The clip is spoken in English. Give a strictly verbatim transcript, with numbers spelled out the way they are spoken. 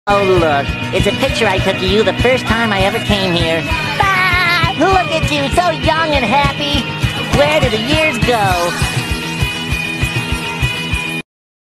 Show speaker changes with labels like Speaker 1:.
Speaker 1: Oh, look, it's a picture I took of you the first time I ever came here. Bye! Look at you, so young and happy. Where did the years go?